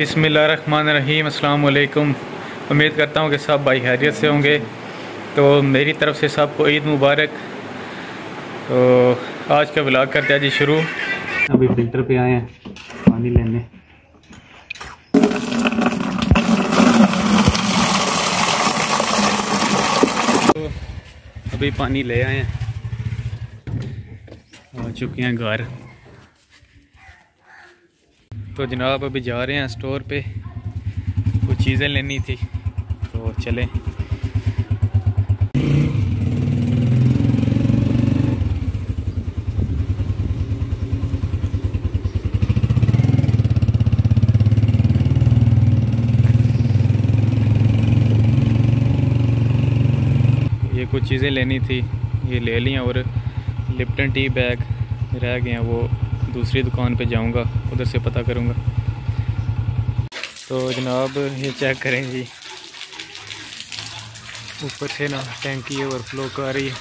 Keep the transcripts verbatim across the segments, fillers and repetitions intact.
बिस्मिल्लाहिर्रहमानिर्रहीम, अस्सलाम वालेकुम। उम्मीद करता हूँ कि सब भाई खैरियत से होंगे। तो मेरी तरफ से सबको ईद मुबारक। तो आज का व्लॉग करते हैं जी शुरू। अभी फिल्टर पे आए हैं पानी लेने। तो अभी पानी ले आए हैं, आ चुके हैं घर। तो जनाब अभी जा रहे हैं स्टोर पे, कुछ चीज़ें लेनी थी तो चलें। ये कुछ चीज़ें लेनी थी, ये ले ली हैं। और लिप्टन टी बैग रह गए हैं, वो दूसरी दुकान पे जाऊंगा, उधर से पता करूंगा। तो जनाब ये चेक करें जी, ऊपर से ना टैंकी ओवरफ्लो कर रही है।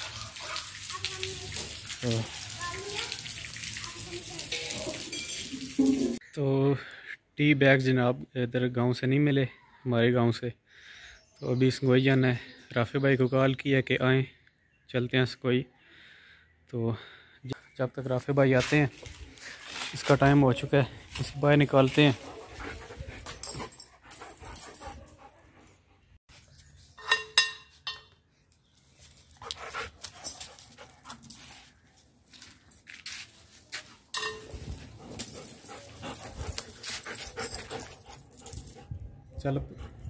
तो टी बैग जनाब इधर गांव से नहीं मिले, हमारे गांव से। तो अभी सकोई जाना है। राफे भाई को कॉल किया कि आएँ, चलते हैं सकोई। तो जब तक राफे भाई आते हैं, इसका टाइम हो चुका है, इसे बाहर निकालते हैं। चलो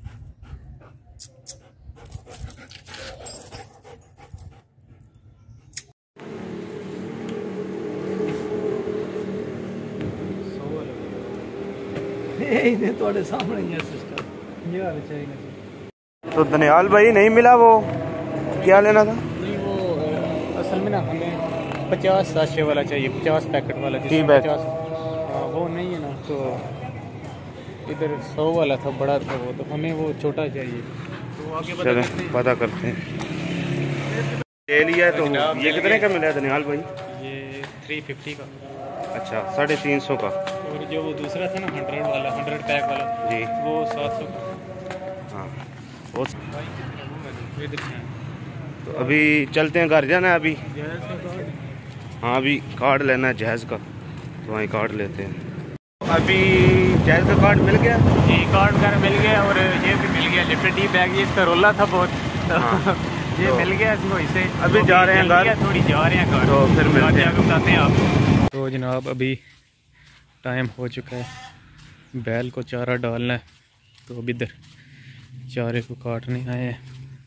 थोड़े सामने ही है सिस्टम। ये वाला चाहिए। तो धनियाल भाई नहीं मिला, वो क्या लेना था? नहीं, वो असल में ना हमें पचास साशे वाला चाहिए, पचास पैकेट वाला। टी बैग पचास, हाँ वो नहीं है ना। तो इधर सौ वाला था, बड़ा था वो, तो हमें वो छोटा चाहिए। तो आगे चलो पता पता करते हैं। ले लिया तो ये कितने का मिला धनियाल भाई? ये थ्री फिफ्टी का। अच्छा, साढ़े तीन सौ का। और जो वो दूसरा था ना हंड्रेड वाला, हंड्रेड पैक वाला जी, वो सात सौ का। हाँ वो। इधर से तो अभी चलते हैं, घर जाना है अभी। हाँ अभी कार्ड लेना है जहाज़ का, तो वहीं कार्ड लेते हैं। अभी जहाज़ का कार्ड मिल गया जी, कार्ड कर मिल गया। और ये भी मिल गया लिप्टन टी बैग। ये इसका रोला था बहुत, हाँ। ये तो मिल गया इसको। इसे अभी जा रहे हैं घर, थोड़ी जा रहे हैं घर, तो फिर मिलते हैं, बताते हैं आपको। तो जनाब अभी टाइम हो चुका है, बैल को चारा डालना है। तो अभी इधर चारे को काटने आए हैं।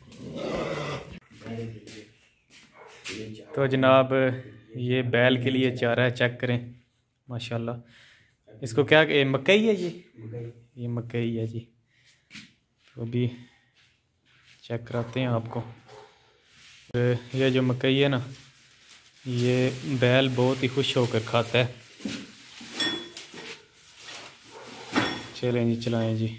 तो जनाब ये बैल के लिए चारा है, चेक करें माशाल्लाह। इसको क्या ये मकई है, ये ये मकई है जी। तो अभी चेक कराते हैं आपको। ये जो मकई है ना, ये बैल बहुत ही खुश होकर खाता है। चलें जी, चलाएं जी।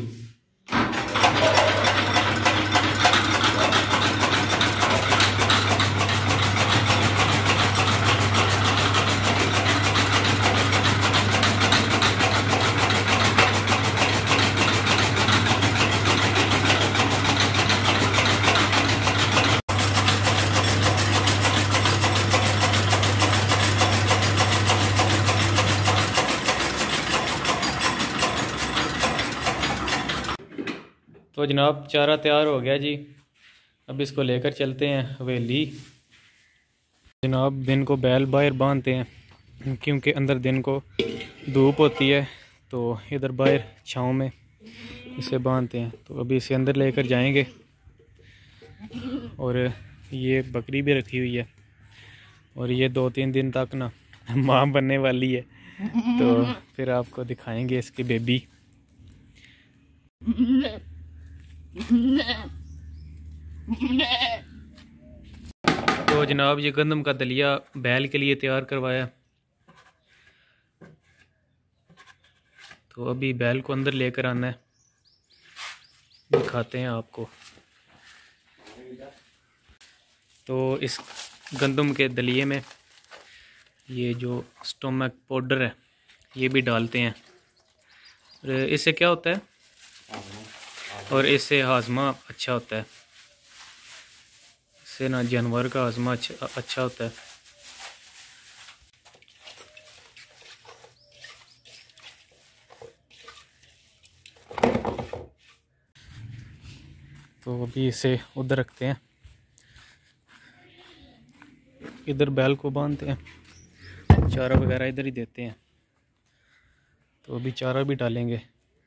तो जनाब चारा तैयार हो गया जी। अब इसको लेकर चलते हैं हवेली। जनाब दिन को बैल बाहर बांधते हैं, क्योंकि अंदर दिन को धूप होती है, तो इधर बाहर छाँव में इसे बांधते हैं। तो अभी इसे अंदर लेकर जाएंगे। और ये बकरी भी रखी हुई है, और ये दो तीन दिन तक ना माँ बनने वाली है। तो फिर आपको दिखाएंगे इसकी बेबी। तो जनाब ये गंदम का दलिया बैल के लिए तैयार करवाया। तो अभी बैल को अंदर लेकर आना है, दिखाते हैं आपको। तो इस गंदम के दलिए में ये जो स्टोमक पाउडर है ये भी डालते हैं। और इससे क्या होता है? और इससे हाजमा अच्छा होता है, इससे ना जानवर का हाजमा अच्छा अच्छा होता है। तो अभी इसे उधर रखते हैं, इधर बैल को बांधते हैं, चारा वगैरह इधर ही देते हैं। तो अभी चारा भी डालेंगे।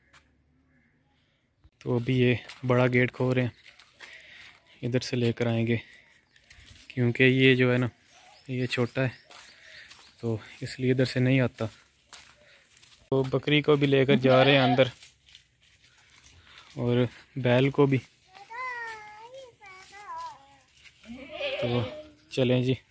तो अभी ये बड़ा गेट खोल रहे हैं, इधर से लेकर आएंगे, क्योंकि ये जो है ना ये छोटा है तो इसलिए इधर से नहीं आता। तो बकरी को भी लेकर जा रहे हैं अंदर और बैल को भी। तो चलें जी।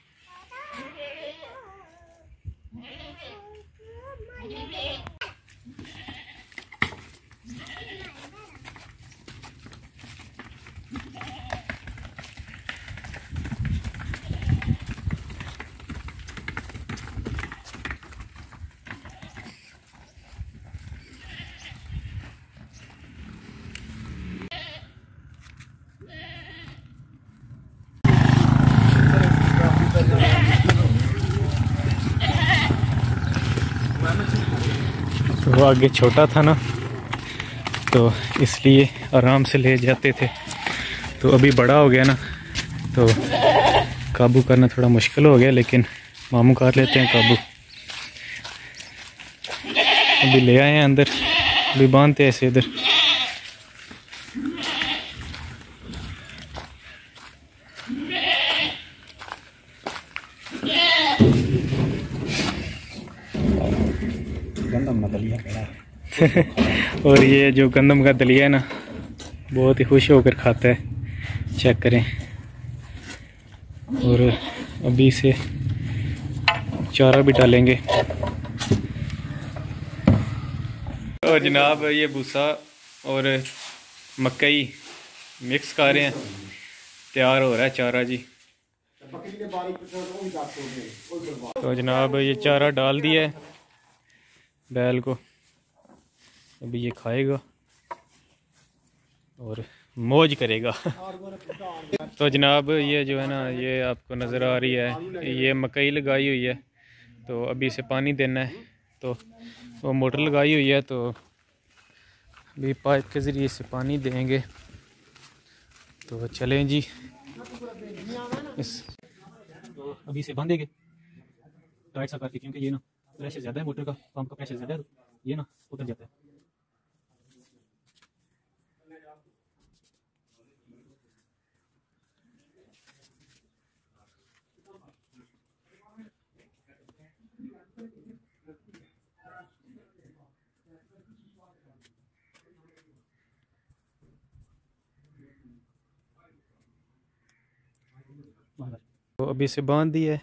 वो आगे छोटा था ना तो इसलिए आराम से ले जाते थे, तो अभी बड़ा हो गया ना तो काबू करना थोड़ा मुश्किल हो गया, लेकिन मामू कर लेते हैं काबू। अभी ले आए हैं अंदर, अभी बांधते हैं ऐसे इधर। और ये जो गंदम का दलिया है ना बहुत ही खुश होकर खाता है, चेक करें। और अभी इसे चारा भी डालेंगे। और जनाब ये भूसा और मकई मिक्स कर रहे हैं, तैयार हो रहा है चारा जी। तो जनाब ये चारा डाल दिया है बैल को, अभी ये खाएगा और मौज करेगा। तो जनाब ये जो है ना ये आपको नज़र आ रही है, ये मकई लगाई हुई है, तो अभी इसे पानी देना है। तो वो मोटर लगाई हुई है, तो अभी पाइप के ज़रिए से पानी देंगे। तो चलें जी, इस तो अभी इसे बांधेंगे टाइट सा करके, क्योंकि ये ना प्रेशर ज़्यादा है, मोटर का पंप का प्रेशर ज़्यादा है, तो ये ना उतर जाता है। तो अभी से बांध दिया है,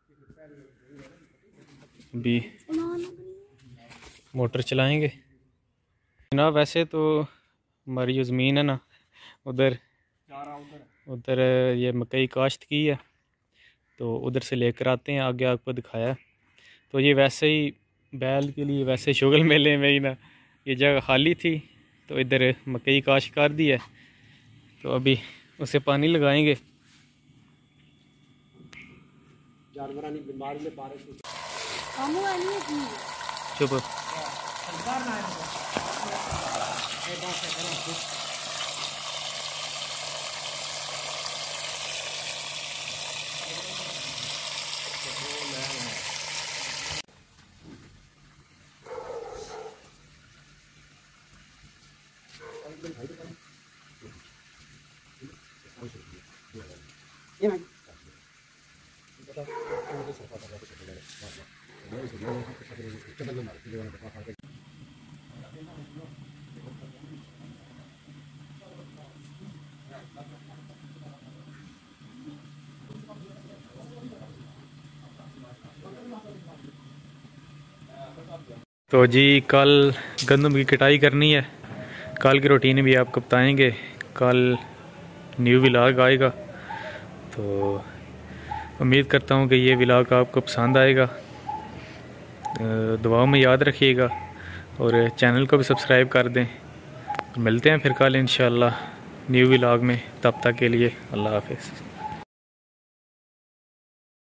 अभी मोटर चलाएंगे। जनाब वैसे तो हमारी जो ज़मीन है ना उधर उधर ये मकई काश्त की है, तो उधर से लेकर आते हैं, आगे आपको दिखाया। तो ये वैसे ही बैल के लिए वैसे शुगल मेले में ही ना ये जगह खाली थी, तो इधर मकई काश्त कर दी है, तो अभी उसे पानी लगाएंगे। चुप तो जी कल गंदम की कटाई करनी है, कल की रूटीन भी आपको बताएंगे, कल न्यू व्लॉग आएगा। तो उम्मीद करता हूँ कि ये व्लॉग आपको पसंद आएगा। दुआओं में याद रखिएगा। और चैनल को भी सब्सक्राइब कर दें। मिलते हैं फिर कल इंशाल्लाह न्यू व्लॉग में, तब तक के लिए अल्लाह हाफिज़।